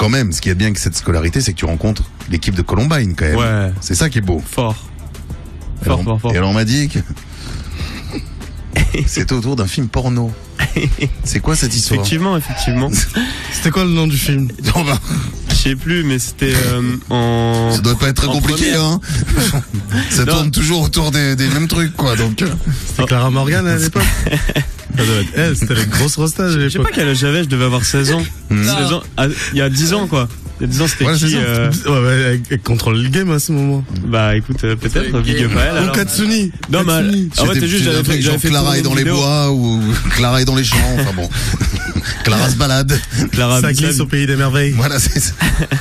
quand même, ce qui est bien avec cette scolarité, c'est que tu rencontres l'équipe de Columbine quand même. Ouais. C'est ça qui est beau. Fort. Fort. Et alors on m'a dit que c'était autour d'un film porno. C'est quoi cette histoire? Effectivement. C'était quoi le nom du film? Je sais plus, mais c'était Ça doit pas être très compliqué, hein. Ça tourne toujours autour des mêmes trucs, quoi. Donc. C'était Clara Morgan à l'époque. Ça doit être elle, c'était les grosses rostas à l'époque. Je sais pas quel âge j'avais, je devais avoir 16 ans. 16 ans. Il y a 10 ans, quoi. Il y a 10 ans, c'était Ouais, qui Ouais, elle contrôle le game à ce moment. Bah écoute, peut-être, Big Up à elle. Ou alors. Katsuni. Non, mais en fait, c'est juste, un truc genre Clara est dans les bois ou Clara est dans les champs. Enfin bon. Clara se balade. Clara Ça glisse au pays des merveilles. Voilà, c'est ça.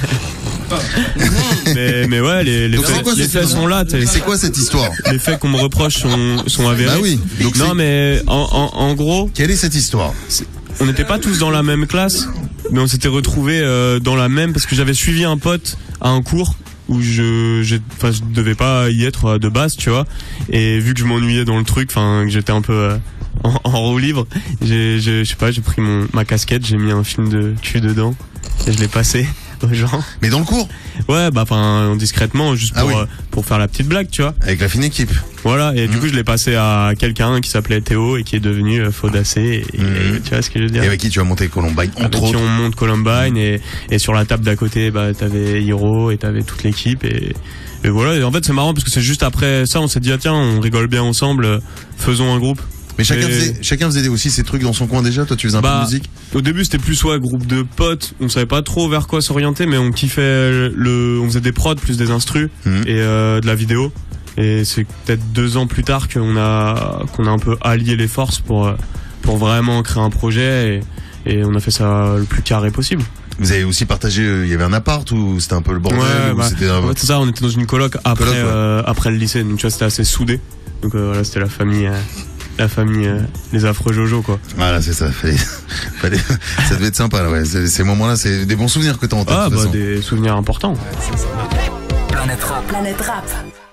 mais ouais, les Donc c'est quoi faits cette sont là. C'est quoi cette histoire? Les faits qu'on me reproche sont avérés. Bah oui. Donc non, mais en gros, quelle est cette histoire? on n'était pas tous dans la même classe, mais on s'était retrouvés dans la même parce que j'avais suivi un pote à un cours où je devais pas y être de base, tu vois. Et vu que je m'ennuyais dans le truc, enfin que j'étais un peu en roue libre, je sais pas, j'ai pris ma casquette, j'ai mis un film de cul dedans et je l'ai passé aux gens. Mais dans le cours? Ouais, bah enfin discrètement, juste pour faire la petite blague, tu vois. Avec la fine équipe. Voilà, et du coup je l'ai passé à quelqu'un qui s'appelait Théo et qui est devenu Faudacé, et tu vois ce que je veux dire. Et avec qui tu as monté Columbine, entre autres. Avec qui on monte Columbine, et sur la table d'à côté, bah t'avais Hiro et t'avais toute l'équipe, et voilà. Et en fait c'est marrant parce que c'est juste après ça on s'est dit ah tiens on rigole bien ensemble, faisons un groupe. Mais chacun faisait aussi ses trucs dans son coin déjà. Toi tu faisais un peu de musique? Au début c'était plus groupe de potes, on savait pas trop vers quoi s'orienter, mais on kiffait on faisait des prods plus des instrus et de la vidéo. Et c'est peut-être 2 ans plus tard qu'on a un peu allié les forces pour vraiment créer un projet, et on a fait ça le plus carré possible. Vous avez aussi partagé, il y avait un appart ou c'était un peu le bordel? En fait c'est ça, on était dans une coloc après le lycée, donc tu vois c'était assez soudé. Donc voilà, c'était la famille, les affreux Jojo, quoi. Voilà, c'est ça. Ça devait être sympa, là, ouais. Ces moments-là, c'est des bons souvenirs que t'as en tête. Ah, bah, des souvenirs importants. Planète Rap.